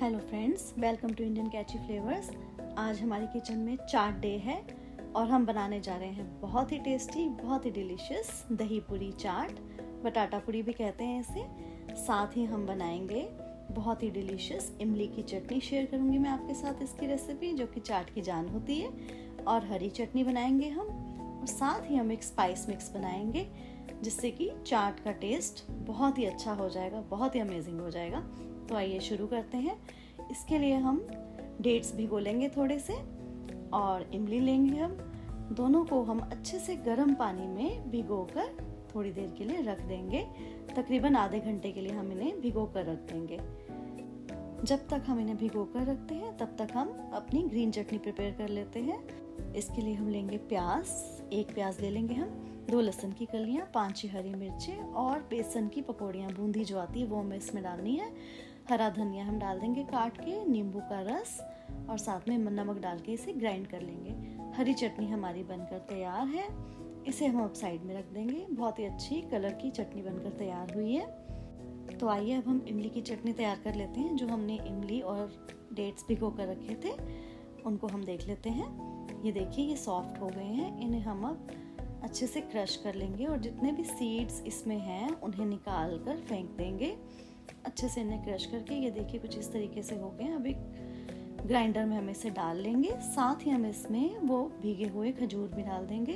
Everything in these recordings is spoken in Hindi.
Hello friends, welcome to Indian catchy flavours. आज हमारी किचन में चाट डे है और हम बनाने जा रहे हैं बहुत ही टेस्टी, बहुत ही डिलीशियस दही पूरी चाट, बटाटा पूरी भी कहते हैं इसे। साथ ही हम बनाएंगे बहुत ही डिलीशियस इमली की चटनी। शेयर करूंगी मैं आपके साथ इसकी रेसिपी, जो कि चाट की जान होती है। और हरी चटनी बनाएंगे हम, और साथ ही हम एक स्पाइस मिक्स बनाएंगे जिससे कि चाट का टेस्ट बहुत ही अच्छा हो जाएगा, बहुत ही अमेजिंग हो जाएगा। तो आइए शुरू करते हैं। इसके लिए हम डेट्स भिगो लेंगे थोड़े से, और इमली लेंगे हम। दोनों को हम अच्छे से गर्म पानी में भिगोकर थोड़ी देर के लिए रख देंगे। तकरीबन आधे घंटे के लिए हम इन्हें भिगो कर रख देंगे। जब तक हम इन्हें भिगो कर रखते हैं तब तक हम अपनी ग्रीन चटनी प्रिपेयर कर लेते हैं। इसके लिए हम लेंगे प्याज, एक प्याज ले लेंगे हम, 2 लहसुन की कलियां, 5 हरी मिर्चें और बेसन की पकौड़ियाँ बूंदी जो आती है वो हमें इसमें डालनी है। हरा धनिया हम डाल देंगे काट के, नींबू का रस, और साथ में नमक डाल के इसे ग्राइंड कर लेंगे। हरी चटनी हमारी बनकर तैयार है। इसे हम अब साइड में रख देंगे। बहुत ही अच्छी कलर की चटनी बनकर तैयार हुई है। तो आइए अब हम इमली की चटनी तैयार कर लेते हैं। जो हमने इमली और डेट्स भिगो कर रखे थे उनको हम देख लेते हैं। ये देखिए, ये सॉफ्ट हो गए हैं। इन्हें हम अब अच्छे से क्रश कर लेंगे और जितने भी सीड्स इसमें हैं उन्हें निकाल कर फेंक देंगे। अच्छे से इन्हें क्रश करके ये देखिए कुछ इस तरीके से हो गए। अब एक ग्राइंडर में हम इसे डाल लेंगे। साथ ही हम इसमें वो भीगे हुए खजूर भी डाल देंगे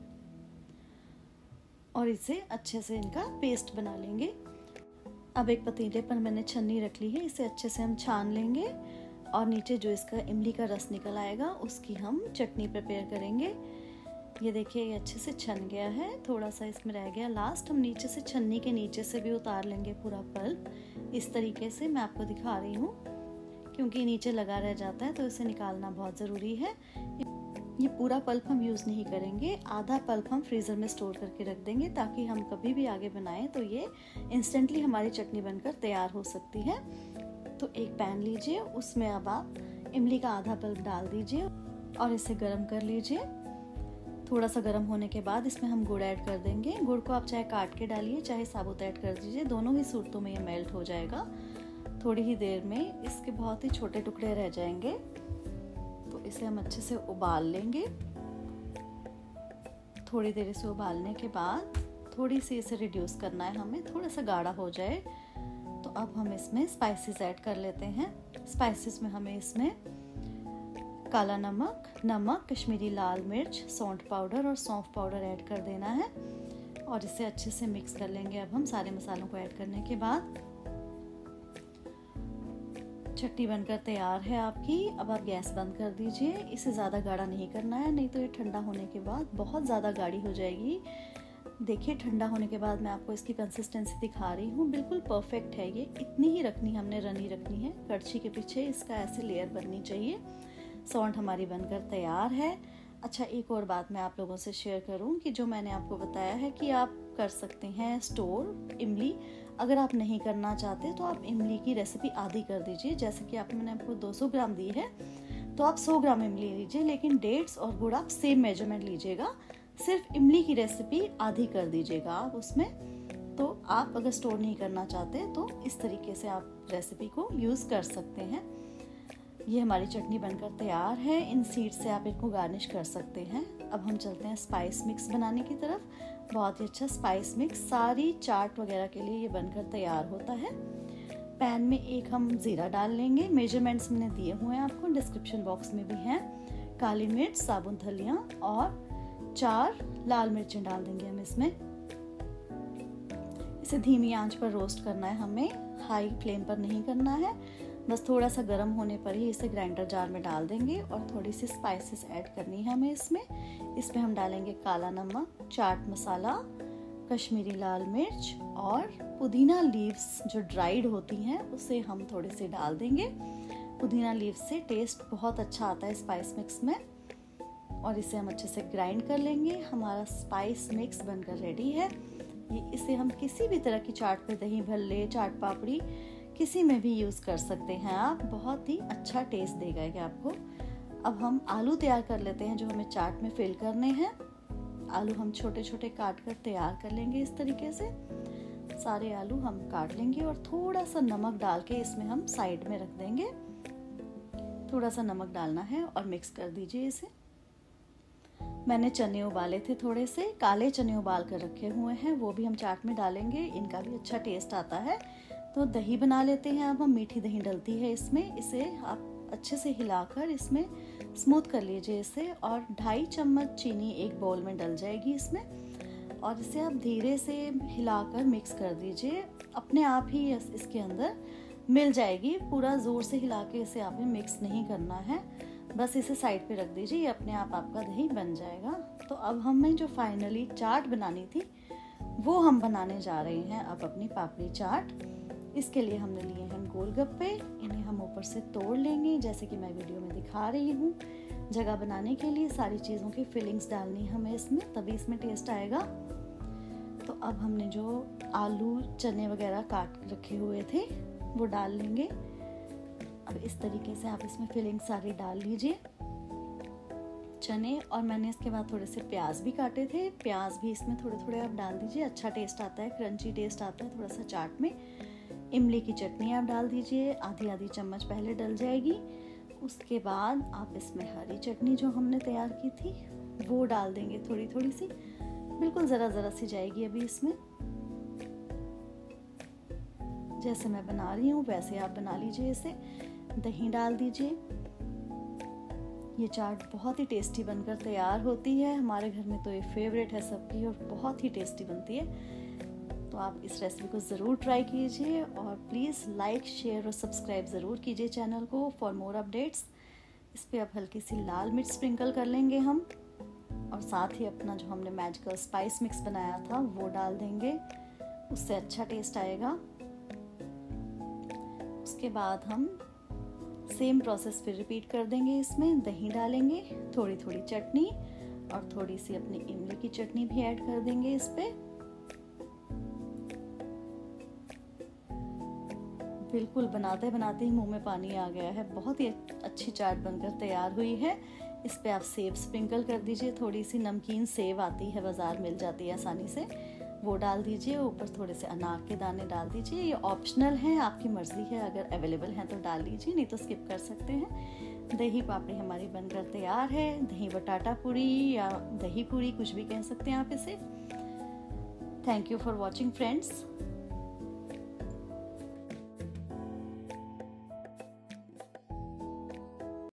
और इसे अच्छे से इनका पेस्ट बना लेंगे। अब एक पतीले पर मैंने छन्नी रख ली है, इसे अच्छे से हम छान लेंगे और नीचे जो इसका इमली का रस निकल आएगा उसकी हम चटनी प्रिपेयर करेंगे। ये देखिए, ये अच्छे से छन गया है। थोड़ा सा इसमें रह गया लास्ट। हम नीचे से, छन्नी के नीचे से भी उतार लेंगे पूरा पल्प। इस तरीके से मैं आपको दिखा रही हूँ, क्योंकि नीचे लगा रह जाता है तो इसे निकालना बहुत ज़रूरी है। ये पूरा पल्प हम यूज़ नहीं करेंगे, आधा पल्प हम फ्रीज़र में स्टोर करके रख देंगे ताकि हम कभी भी आगे बनाएं तो ये इंस्टेंटली हमारी चटनी बनकर तैयार हो सकती है। तो एक पैन लीजिए, उसमें अब आप इमली का आधा पल्प डाल दीजिए और इसे गर्म कर लीजिए। थोड़ा सा गर्म होने के बाद इसमें हम गुड़ ऐड कर देंगे। गुड़ को आप चाहे काट के डालिए चाहे साबुत ऐड कर दीजिए, दोनों ही सूरतों में ये मेल्ट हो जाएगा। थोड़ी ही देर में इसके बहुत ही छोटे टुकड़े रह जाएंगे, तो इसे हम अच्छे से उबाल लेंगे। थोड़ी देर इसे उबालने के बाद थोड़ी सी इसे रिड्यूस करना है हमें, थोड़ा सा गाढ़ा हो जाए। तो अब हम इसमें स्पाइसेस ऐड कर लेते हैं। स्पाइसेस में हमें इसमें काला नमक, कश्मीरी लाल मिर्च, सौंठ पाउडर और सौंफ पाउडर ऐड कर देना है और इसे अच्छे से मिक्स कर लेंगे। अब हम सारे मसालों को ऐड करने के बाद चटनी बनकर तैयार है आपकी। अब आप गैस बंद कर दीजिए। इसे ज़्यादा गाढ़ा नहीं करना है, नहीं तो ये ठंडा होने के बाद बहुत ज़्यादा गाढ़ी हो जाएगी। देखिए, ठंडा होने के बाद मैं आपको इसकी कंसिस्टेंसी दिखा रही हूँ, बिल्कुल परफेक्ट है ये। इतनी ही रखनी, हमने रनी रखनी है। कड़छी के पीछे इसका ऐसे लेयर बननी चाहिए। सौंठ हमारी बनकर तैयार है। अच्छा, एक और बात मैं आप लोगों से शेयर करूं कि जो मैंने आपको बताया है कि आप कर सकते हैं स्टोर इमली। अगर आप नहीं करना चाहते तो आप इमली की रेसिपी आधी कर दीजिए। जैसे कि मैंने आपको 200 ग्राम दी है तो आप 100 ग्राम इमली लीजिए, लेकिन डेट्स और गुड़ आप सेम मेजरमेंट लीजिएगा। सिर्फ इमली की रेसिपी आधी कर दीजिएगा आप उसमें। तो आप अगर स्टोर नहीं करना चाहते तो इस तरीके से आप रेसिपी को यूज़ कर सकते हैं। ये हमारी चटनी बनकर तैयार है। इन सीड्स से आप इनको गार्निश कर सकते हैं। अब हम चलते हैं स्पाइस मिक्स बनाने की तरफ। बहुत ही अच्छा स्पाइस मिक्स सारी चाट वगैरह के लिए ये बनकर तैयार होता है। पैन में एक हम जीरा डाल लेंगे। मेजरमेंट्स मैंने दिए हुए हैं आपको, डिस्क्रिप्शन बॉक्स में भी हैं। काली मिर्च, साबुन धनिया और 4 लाल मिर्चें डाल देंगे हम इसमें। इसे धीमी आंच पर रोस्ट करना है हमें, हाई फ्लेम पर नहीं करना है। बस थोड़ा सा गर्म होने पर ही इसे ग्राइंडर जार में डाल देंगे और थोड़ी सी स्पाइसेस ऐड करनी है हमें इसमें हम डालेंगे काला नमक, चाट मसाला, कश्मीरी लाल मिर्च और पुदीना लीव्स जो ड्राइड होती हैं उसे हम थोड़ी सी डाल देंगे। पुदीना लीव्स से टेस्ट बहुत अच्छा आता है स्पाइस मिक्स में। और इसे हम अच्छे से ग्राइंड कर लेंगे। हमारा स्पाइस मिक्स बनकर रेडी है। इसे हम किसी भी तरह की चाट पे, दही भल्ले, चाट पापड़ी, किसी में भी यूज़ कर सकते हैं आप। बहुत ही अच्छा टेस्ट देगा ये आपको। अब हम आलू तैयार कर लेते हैं जो हमें चाट में फिल करने हैं। आलू हम छोटे छोटे काट कर तैयार कर लेंगे इस तरीके से। सारे आलू हम काट लेंगे और थोड़ा सा नमक डाल के इसमें हम साइड में रख देंगे। थोड़ा सा नमक डालना है और मिक्स कर दीजिए इसे। मैंने चने उबाले थे, थोड़े से काले चने उबाल कर रखे हुए हैं, वो भी हम चाट में डालेंगे, इनका भी अच्छा टेस्ट आता है। तो दही बना लेते हैं अब हम। मीठी दही डलती है इसमें, इसे आप अच्छे से हिलाकर इसमें स्मूथ कर लीजिए इसे। और 2.5 चम्मच चीनी एक बाउल में डल जाएगी इसमें, और इसे आप धीरे से हिलाकर मिक्स कर दीजिए। अपने आप ही इसके अंदर मिल जाएगी, पूरा जोर से हिला के इसे आपने मिक्स नहीं करना है, बस इसे साइड पे रख दीजिए, ये अपने आप आपका दही बन जाएगा। तो अब हमें जो फाइनली चाट बनानी थी वो हम बनाने जा रहे हैं अब अपनी पापड़ी चाट। इसके लिए हमने लिए हैं गोलगप्पे, इन्हें हम ऊपर से तोड़ लेंगे जैसे कि मैं वीडियो में दिखा रही हूँ। जगह बनाने के लिए सारी चीज़ों की फिलिंग्स डालनी हमें इसमें, तभी इसमें टेस्ट आएगा। तो अब हमने जो आलू चने वगैरह काट रखे हुए थे वो डाल लेंगे। अब इस तरीके से आप इसमें फिलिंग सारी डाल लीजिए चने, और मैंने इसके बाद थोड़े से प्याज भी काटे थे, प्याज भी इसमें थोड़े थोड़े आप डाल दीजिए, अच्छा टेस्ट आता है, क्रंची टेस्ट आता है थोड़ा सा चाट में। इमली की चटनी आप डाल दीजिए, आधी चम्मच पहले डल जाएगी। उसके बाद आप इसमें हरी चटनी जो हमने तैयार की थी वो डाल देंगे, थोड़ी थोड़ी सी, बिल्कुल ज़रा सी जाएगी अभी इसमें। जैसे मैं बना रही हूँ वैसे आप बना लीजिए इसे। दही डाल दीजिए। ये चाट बहुत ही टेस्टी बनकर तैयार होती है, हमारे घर में तो ये फेवरेट है सबकी और बहुत ही टेस्टी बनती है। तो आप इस रेसिपी को ज़रूर ट्राई कीजिए, और प्लीज़ लाइक शेयर और सब्सक्राइब ज़रूर कीजिए चैनल को फॉर मोर अपडेट्स। इस पर आप हल्की सी लाल मिर्च स्प्रिंकल कर लेंगे हम, और साथ ही अपना जो हमने मैजिकल स्पाइस मिक्स बनाया था वो डाल देंगे, उससे अच्छा टेस्ट आएगा। उसके बाद हम सेम प्रोसेस फिर रिपीट कर देंगे। इसमें दही डालेंगे, थोड़ी थोड़ी चटनी और थोड़ी सी अपनी इमली की चटनी भी ऐड कर देंगे इस पे। बिल्कुल बनाते बनाते ही मुंह में पानी आ गया है, बहुत ही अच्छी चाट बनकर तैयार हुई है। इस पे आप सेव स्प्रिंकल कर दीजिए, थोड़ी सी नमकीन सेव आती है, बाजार मिल जाती है आसानी से, वो डाल दीजिए। ऊपर थोड़े से अनार के दाने डाल दीजिए, ये ऑप्शनल है, आपकी मर्जी है, अगर अवेलेबल है तो डाल लीजिए, नहीं तो स्किप कर सकते हैं। दही पापड़ी हमारी बनकर तैयार है। दही बटाटा पूरी या दही पूरी कुछ भी कह सकते हैं आप इसे। Thank you for watching friends.